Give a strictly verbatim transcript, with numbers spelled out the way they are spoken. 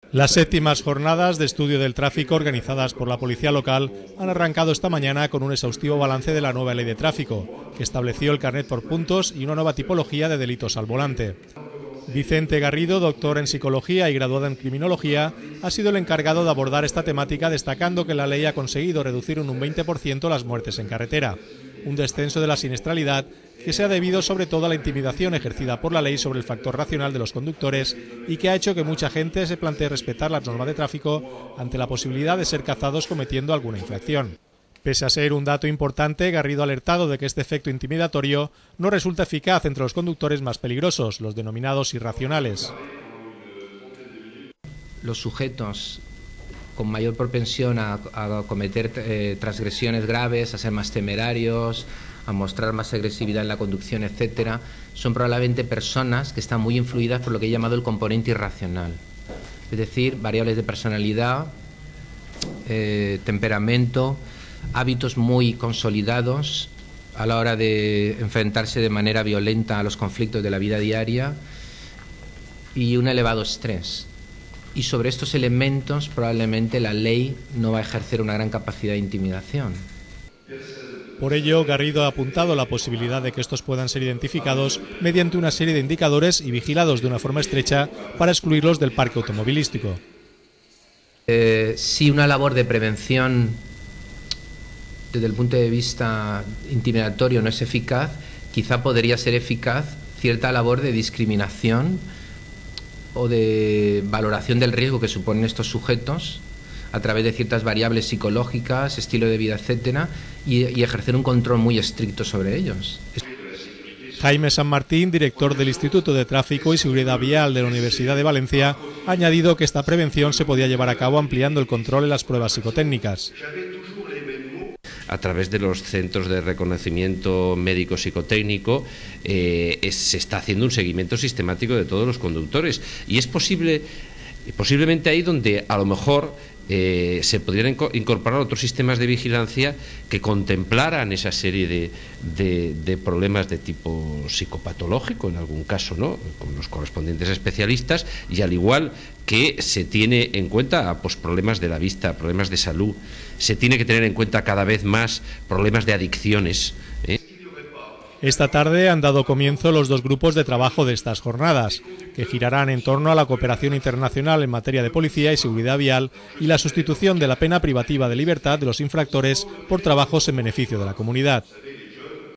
Las séptimas jornadas de estudio del tráfico organizadas por la policía local han arrancado esta mañana con un exhaustivo balance de la nueva ley de tráfico, que estableció el carnet por puntos y una nueva tipología de delitos al volante. Vicente Garrido, doctor en psicología y graduado en criminología, ha sido el encargado de abordar esta temática, destacando que la ley ha conseguido reducir en un veinte por ciento las muertes en carretera, un descenso de la siniestralidad que se ha debido sobre todo a la intimidación ejercida por la ley sobre el factor racional de los conductores y que ha hecho que mucha gente se plantee respetar las normas de tráfico ante la posibilidad de ser cazados cometiendo alguna infracción. Pese a ser un dato importante, Garrido ha alertado de que este efecto intimidatorio no resulta eficaz entre los conductores más peligrosos, los denominados irracionales. Los sujetos con mayor propensión a, a cometer eh, transgresiones graves, a ser más temerarios, a mostrar más agresividad en la conducción, etcétera, son probablemente personas que están muy influidas por lo que he llamado el componente irracional. Es decir, variables de personalidad, eh, temperamento, hábitos muy consolidados a la hora de enfrentarse de manera violenta a los conflictos de la vida diaria y un elevado estrés. Y sobre estos elementos probablemente la ley no va a ejercer una gran capacidad de intimidación. Por ello, Garrido ha apuntado la posibilidad de que estos puedan ser identificados mediante una serie de indicadores y vigilados de una forma estrecha para excluirlos del parque automovilístico. Eh, si una labor de prevención desde el punto de vista intimidatorio no es eficaz, quizá podría ser eficaz cierta labor de discriminación o de valoración del riesgo que suponen estos sujetos a través de ciertas variables psicológicas, estilo de vida, etcétera, y, y ejercer un control muy estricto sobre ellos. Jaime San Martín, director del Instituto de Tráfico y Seguridad Vial de la Universidad de Valencia, ha añadido que esta prevención se podía llevar a cabo ampliando el control en las pruebas psicotécnicas. A través de los centros de reconocimiento médico psicotécnico eh, es, se está haciendo un seguimiento sistemático de todos los conductores y es posible, posiblemente ahí donde a lo mejor eh, se podrían incorporar otros sistemas de vigilancia que contemplaran esa serie de, de, de problemas de tipo psicopatológico en algún caso, ¿no?, con los correspondientes especialistas, y al igual que se tiene en cuenta pues, problemas de la vista, problemas de salud, se tiene que tener en cuenta cada vez más problemas de adicciones, ¿eh? Esta tarde han dado comienzo los dos grupos de trabajo de estas jornadas, que girarán en torno a la cooperación internacional en materia de policía y seguridad vial y la sustitución de la pena privativa de libertad de los infractores por trabajos en beneficio de la comunidad.